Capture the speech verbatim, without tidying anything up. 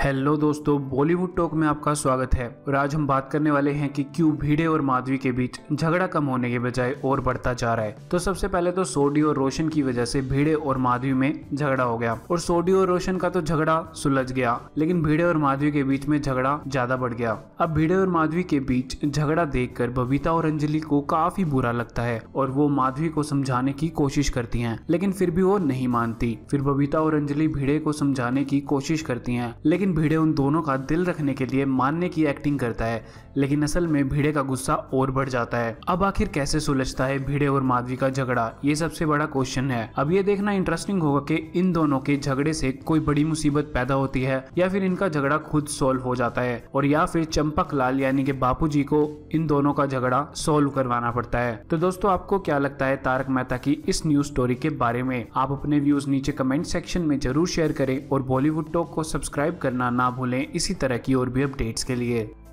Hello दोस्तों, Bollywood talk में आपका स्वागत है। और आज हम बात करने वाले हैं कि क्यों भिड़े और माधवी के बीच झगड़ा कम होने के बजाय और बढ़ता जा रहा है। तो सबसे पहले तो सोडी और रोशन की वजह से भिड़े और माधवी में झगड़ा हो गया और सोडी और रोशन का तो झगड़ा सुलझ गया, लेकिन भिड़े और माधवी के बीच में झगड़ा ज्यादा बढ़ गया। अब भिड़े और माधवी के बीच झगड़ा देखकर बबीता और अंजलि को काफी बुरा लगता है और वो माधवी को समझाने की कोशिश करती हैं, लेकिन फिर भी वो नहीं मानती। फिर बबीता और अंजलि भिड़े को समझाने की कोशिश करती हैं, लेकिन भिड़े उन दोनों का दिल रखने के लिए मानने की एक्टिंग करता है, लेकिन असल में भिड़े का गुस्सा और बढ़ जाता है। अब आखिर कैसे सुलझता है भिड़े और माधवी का झगड़ा, ये सबसे बड़ा क्वेश्चन है। अब ये देखना इंटरेस्टिंग होगा कि इन दोनों के झगड़े से कोई बड़ी मुसीबत पैदा होती है या फिर इनका झगड़ा खुद सॉल्व हो जाता है, और या फिर चंपक लाल यानी कि बापूजी को इन दोनों का झगड़ा सॉल्व करवाना पड़ता है। तो दोस्तों, आपको क्या लगता है तारक मेहता की इस न्यूज स्टोरी के बारे में? आप अपने व्यूज नीचे कमेंट सेक्शन में जरूर शेयर करें और बॉलीवुड टॉक को सब्सक्राइब करना ना भूलें इसी तरह की और भी अपडेट्स के लिए।